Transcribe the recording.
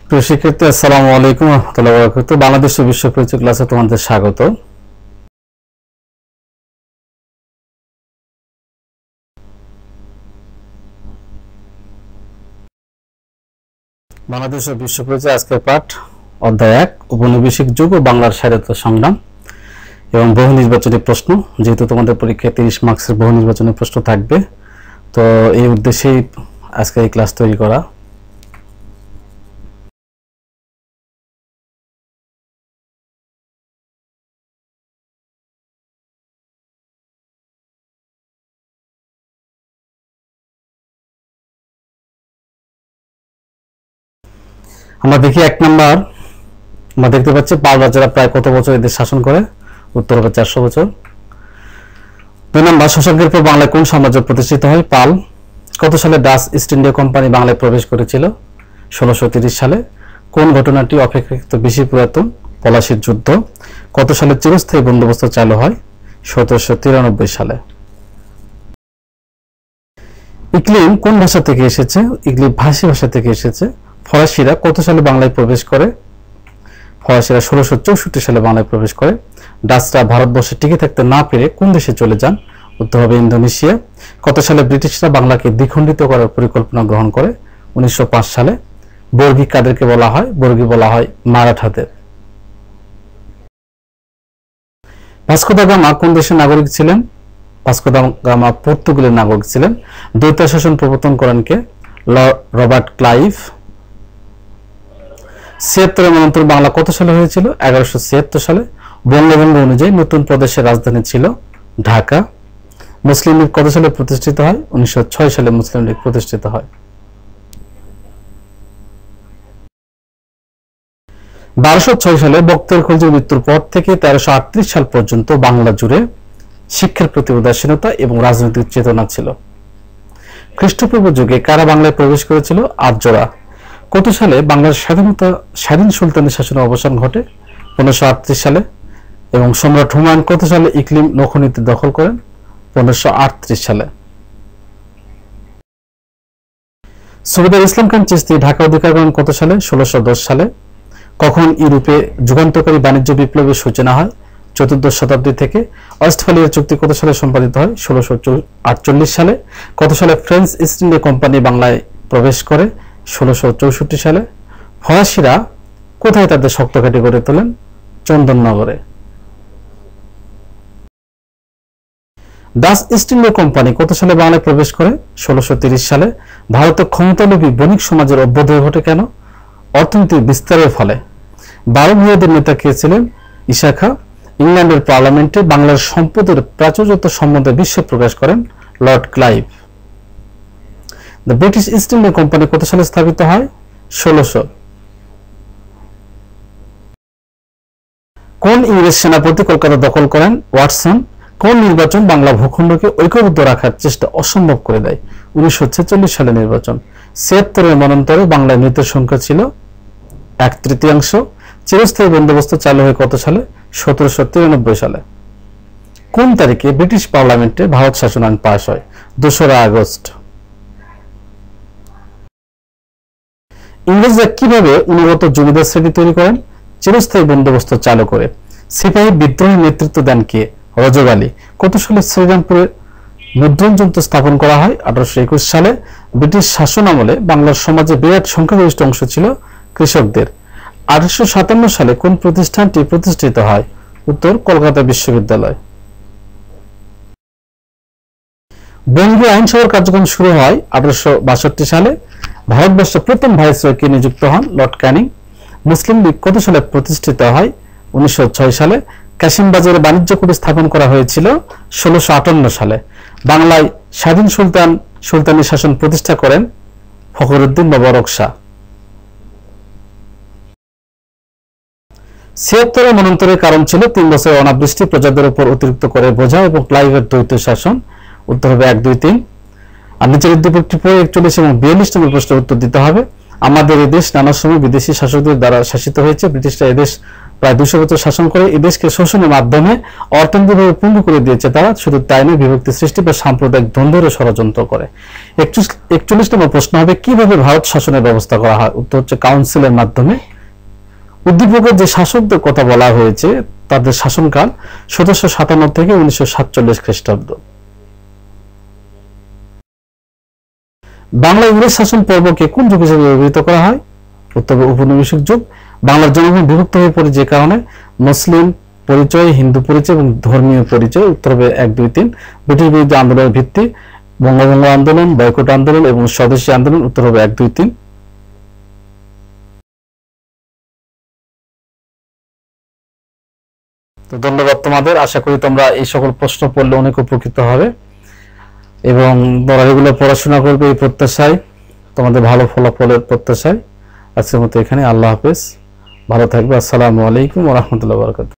প্রিয় শিক্ষার্থী, আসসালামু আলাইকুম ওয়া রাহমাতুল্লাহি ওয়া বারাকাতুহু। বাংলাদেশ ও বিশ্ব পরিচয় ক্লাসে তোমাদের স্বাগত। বাংলাদেশ ও বিশ্ব পরিচয় আজকের পাঠ অধ্যায় 1 উপনিবেশিক যুগ ও বাংলার স্বাধীনতা সংগ্রাম এবং বহু নির্বাচনী প্রশ্ন। যেহেতু তোমাদের পরীক্ষায় 30 মার্কসের বহু নির্বাচনী প্রশ্ন থাকবে, তো এই উদ্দেশ্যেই আজকে এই ক্লাস তৈরি করা। আমরা দেখি 1 নাম্বার, আমরা দেখতে পাচ্ছি পাল রাজারা প্রায় কত বছর এদের শাসন করে? উত্তর হবে 400 বছর। 2 নাম্বার, শশাঙ্কের পর বাংলায় কোন সাম্রাজ্য প্রতিষ্ঠিত হয়? পাল। কত সালে ডাচ ইস্ট ইন্ডিয়া কোম্পানি বাংলায় প্রবেশ করেছিল? 1630 সালে। কোন ঘটনাটি অপেক্ষাকৃত বেশি পুরাতন? পলাশীর যুদ্ধ। কত সালে চিরস্থায়ী বন্দোবস্ত চালু হয়? 1793 সালে। ইকলিম কোন ভাষা থেকে এসেছে? ইকলিম ফার্সি ভাষা থেকে এসেছে। ফরাসিরা কত সালে বাংলায় প্রবেশ করে? ফরাসিরা 1664 সালে বাংলায় প্রবেশ করে। ডাচরা ভারতবর্ষে টিকে থাকতে না পেরে কোন দেশে চলে যান? উত্তর হবে ইন্দোনেশিয়া। কত সালে ব্রিটিশরা বাংলাকে দ্বিখণ্ডিত করার পরিকল্পনা গ্রহণ করে? 1905 সালে। বর্গী কাদেরকে বলা হয়? বর্গী বলা হয় মারাঠাদের। ভাস্কো দা গামা কোন দেশের নাগরিক ছিলেন? ভাস্কো দা গামা পর্তুগালের নাগরিক ছিলেন। দ্বৈত শাসন প্রবর্তন করেন কে? Robert Clive. 76 মন্বন্তর বাংলা কত সালে হয়েছিল? 1176 সালে। বঙ্গভঙ্গ অনুযায়ী নতুন প্রদেশের রাজধানী ছিল ঢাকা। মুসলিম লীগ কত সালে প্রতিষ্ঠিত হয়? 1906 সালে মুসলিম লীগ প্রতিষ্ঠিত হয়। 1206 সালে বখতিয়ার খলজির মৃত্যুর পর থেকে 1338 সাল পর্যন্ত বাংলা জুড়ে শিক্ষার প্রতি উদাসীনতা এবং রাজনৈতিক চেতনা ছিল। খ্রিস্টপূর্ব যুগে কারা বাংলায় প্রবেশ করেছিল? আর্যরা। কত সালে বাংলার স্বাধীন সুলতানি শাসনের অবসান ঘটে? 1538 সালে। এবং সম্রাট হুমায়ুন কত সালে ইকলিম নখনীতি দখল করেন? 1538 সালে। সুবেদার ইসলাম খান চিশতি ঢাকা অধিকার করেন কত সালে? 1610 সালে। কখন ইউরোপে যুগান্তকারী বাণিজ্য বিপ্লবের সূচনা হয়? 14 শতাব্দী থেকে। ওয়েস্টফালিয়ার চুক্তি কত সালে সম্পাদিত হয়? 1648 সালে। কত সালে ফ্রেঞ্চ ইস্ট ইন্ডিয়া কোম্পানি বাংলায় প্রবেশ করে? 1664 সালে। ফরাসিরা কোথায় তাদের শক্ত ঘাঁটি গড়ে তোলেন? চন্দননগরে। ডাচ ইস্ট ইন্ডিয়া কোম্পানি কত সালে বাংলায় প্রবেশ করে? 1630 সালে। ভারতের ক্ষমতালোভী বণিক সমাজের অভ্যুদয় ঘটে কেন? অর্থনৈতিক বিস্তারের ফলে। 12 ভূঁইয়াদের নেতা কে ছিলেন? ঈসা খাঁ। ইংল্যান্ডের পার্লামেন্টে বাংলার সম্পদের প্রাচুর্যতা সম্বন্ধে বিশ্ব প্রকাশ করেন Lord Clive. The British East India company কত সালে স্থাপিত হয়? 1600। কোন ইংরেজ সেনাপতি কলকাতা দখল করেন? ওয়াটসন। কোন নির্বাচন বাংলা ভূখণ্ডকে ঐক্যবদ্ধ রাখার চেষ্টা অসম্ভব করে দেয়? 1946 সালের নির্বাচন। 76 মন্বন্তরে বাংলায় মৃতের সংখ্যা ছিল 1/3। চিরস্থায়ী বন্দোবস্ত চালু হয় কত সালে? 1793 সালে। কোন তারিখে ব্রিটিশ পার্লামেন্টে ভারত শাসন আইন পাস হয়? 2রা আগস্ট। ইংরেজরা কিভাবে অনুগত জমিদার শ্রেণী তৈরি করেন? চিরস্থায়ী বন্দোবস্ত চালু করে। সিপাহী বিদ্রোহের নেতৃত্ব দেন কে? রজব আলী। কত সালে শ্রীরামপুরে মুদ্রণ যন্ত্র স্থাপন করা হয়? 1821 সালে। ব্রিটিশ শাসন আমলে বাংলার সমাজে বিরাট সংখ্যাগরিষ্ঠ অংশ ছিল কৃষকদের। 1857 সালে কোন প্রতিষ্ঠানটি প্রতিষ্ঠিত হয়? উত্তর কলকাতা বিশ্ববিদ্যালয়। বঙ্গীয় আইনসভার কার্যক্রম শুরু হয় 1862 সালে। ভারতবর্ষের প্রথম ভাইসরয় কে নিযুক্ত হন? লর্ড ক্যানিং। মুসলিম লীগ কত সালে প্রতিষ্ঠিত হয়? 1906 সালে। কাশিমবাজারে বাণিজ্য কুঠি স্থাপন করা হয়েছিল 1658 সালে। বাংলায় স্বাধীন সুলতানি শাসন প্রতিষ্ঠা করেন ফখরুদ্দিন মোবারক শাহ। 76 মন্বন্তরের কারণ ছিল 3 বছরের অনাবৃষ্টি, প্রজাদের উপর অতিরিক্ত করে বোঝা এবং ক্লাইভের দ্বৈত শাসন। উত্তর হবে 1, 2, 3। আর নিচের উদ্দীপকটি পড়ে 41 এবং 42 নম্বর প্রশ্নের উত্তর দিতে হবে। আমাদের এই দেশ নানা সময় বিদেশি শাসকদের দ্বারা শাসিত হয়েছে। ব্রিটিশরা এদেশ প্রায় 200 বছর শাসন করে এই দেশকে শোষণের মাধ্যমে অর্থনৈতিকভাবে পঙ্গু করে দিয়েছে তারা। শুধু তাই নয়, বিভক্তি সৃষ্টি বা সাম্প্রদায়িক দ্বন্দ্বের ষড়যন্ত্র করে। 41 নম্বর প্রশ্ন হবে, কিভাবে ভারত শাসনের ব্যবস্থা করা হয়? উত্তর হচ্ছে কাউন্সিলের মাধ্যমে। উদ্দীপকের যে শাসকদের কথা বলা হয়েছে তাদের শাসনকাল 1757 থেকে 1947 খ্রিস্টাব্দ। বাংলা ইংরেজ শাসন পর্বকে কোন যুগ হিসেবে অভিহিত করা হয়? উত্তর ঔপনিবেশিক যুগ। বাংলার জনগণ বিভক্ত হয়ে পড়ে যে কারণে মুসলিম পরিচয়, হিন্দু পরিচয় এবং ধর্মীয় পরিচয়। উত্তর হবে 1, 2, 3। ব্রিটিশ বিরোধী আন্দোলনের ভিত্তি বঙ্গভঙ্গ আন্দোলন, বয়কট আন্দোলন এবং স্বদেশী আন্দোলন। উত্তর হবে 1, 2, 3। তো ধন্যবাদ তোমাদের। আশা করি তোমরা এই সকল প্রশ্ন পড়লে অনেক উপকৃত হবে এবং তোমরা এগুলো পড়াশোনা করবে এই প্রত্যাশায়, তোমাদের ভালো ফলাফলের প্রত্যাশায়। আজকের মতো এখানে। আল্লাহ হাফেজ, ভালো থাকবে। আসসালামু আলাইকুম ওয়া রাহমাতুল্লাহি ওয়া বারাকাতুহু।